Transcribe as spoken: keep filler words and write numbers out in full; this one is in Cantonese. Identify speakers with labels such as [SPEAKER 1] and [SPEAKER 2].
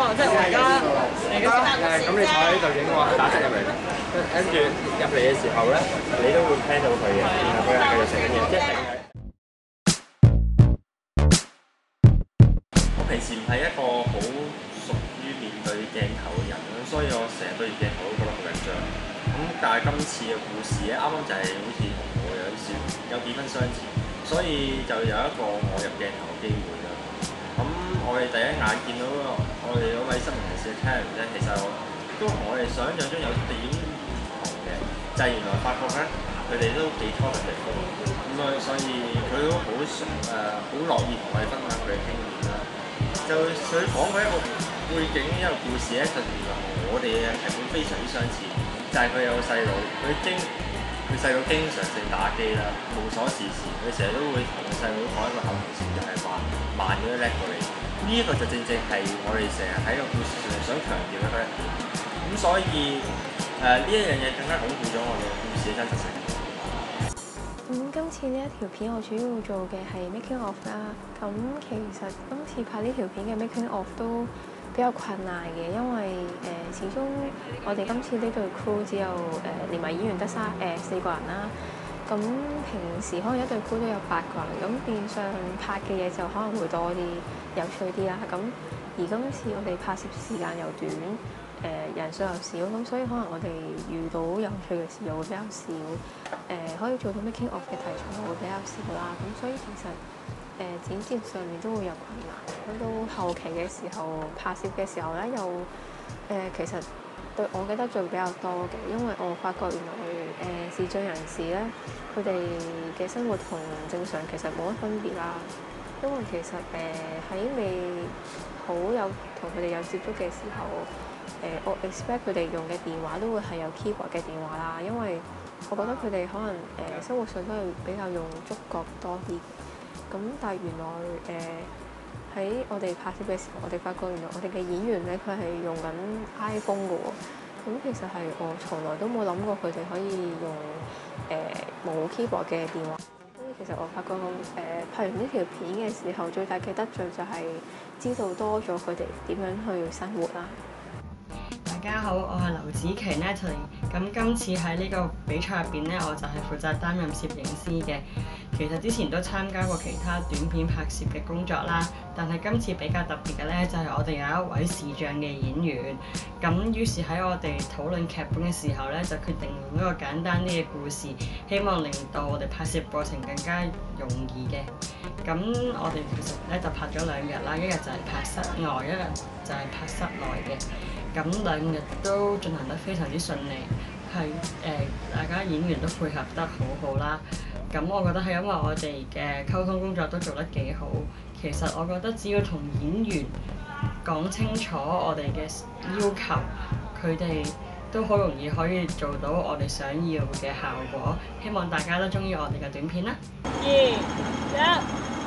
[SPEAKER 1] 即係我而家嚟嘅時候。
[SPEAKER 2] 咁你坐喺呢度影我打側入嚟，跟住入嚟嘅時候咧，你都會聽到佢嘅，然後佢又繼續食緊嘢，即係定係。我平時唔係一個好屬於面對鏡頭嘅人啦，所以我成日對住鏡頭都覺得好緊張。咁但係今次嘅故事咧，啱啱就係好似同我有少有幾分相似，所以就有一個我入鏡頭嘅機會啦。咁我哋第一眼見到我哋嗰位新聞人士嘅 Karen 咧，其實都同我哋想象中有點唔同嘅，就係、是、原來發覺咧佢哋都幾 talkative 嘅，咁啊所以佢都好誒好樂意同我哋分享佢嘅經驗啦。就佢講佢一個背景一個故事咧，就原來我哋嘅劇本非常之相似，就係、是、佢有個細路，佢經佢細佬經常性打機啦，無所事事，佢成日都會同個細佬講一個口頭禪，就係話慢咗叻過你。呢、這、一個就正正係我哋成日喺個故事上想強調嘅一點。咁所以誒呢一樣嘢更加鞏固咗我哋故事嘅真實性。
[SPEAKER 3] 咁、嗯、今次呢一條片我主要做嘅係 making of 啦。咁其實今次拍呢條片嘅 making of 都比較困難嘅，因為誒、呃、始終我哋今次呢隊 crew 只有誒、呃、連埋演員得三誒四個人啦。咁平時可能一隊 crew 都有八個人，咁變相拍嘅嘢就可能會多啲、有趣啲啦。咁而今次我哋拍攝時間又短。誒、呃、人數又少，咁所以可能我哋遇到有趣嘅事又會比較少，誒、呃、可以做到 making of 嘅題材會比較少啦。咁所以其實誒、呃、剪接上面都會有困難。去到後期嘅時候，拍攝嘅時候咧，又誒、呃、其實對我嘅得罪比較多嘅，因為我發覺原來誒視障人士咧，佢哋嘅生活同正常其實冇乜分別啦。因為其實誒喺、呃、未好有同佢哋有接觸嘅時候。誒、呃，我 expect 佢哋用嘅電話都會係有 keyboard 嘅電話啦，因為我覺得佢哋可能誒、呃、生活上都係比較用觸覺多啲。咁但係原來誒喺、呃、我哋拍攝嘅時候，我哋發覺原來我哋嘅演員咧，佢係用緊 iPhone 嘅喎。咁其實係我從來都冇諗過佢哋可以用誒冇、呃、keyboard 嘅電話。所以其實我發覺誒、呃、拍完呢條片嘅時候，最大嘅得罪就係知道多咗佢哋點樣去生活啦。
[SPEAKER 4] 大家好，我係劉子琪 Natalie。咁今次喺呢個比賽入邊呢，我就係負責擔任攝影師嘅。其實之前都參加過其他短片拍攝嘅工作啦，但係今次比較特別嘅呢，就係我哋有一位視障嘅演員。咁於是喺我哋討論劇本嘅時候呢，就決定用一個簡單啲嘅故事，希望令到我哋拍攝過程更加容易嘅。咁我哋其實咧就拍咗兩日啦，一日就係拍室外，一日就係拍室內嘅。咁兩日都進行得非常之順利，係誒、呃、大家演員都配合得好好啦。咁我覺得係因為我哋嘅溝通工作都做得幾好。其實我覺得只要同演員講清楚我哋嘅要求，佢哋都好容易可以做到我哋想要嘅效果。希望大家都鍾意我哋嘅短片啦。
[SPEAKER 1] 二一。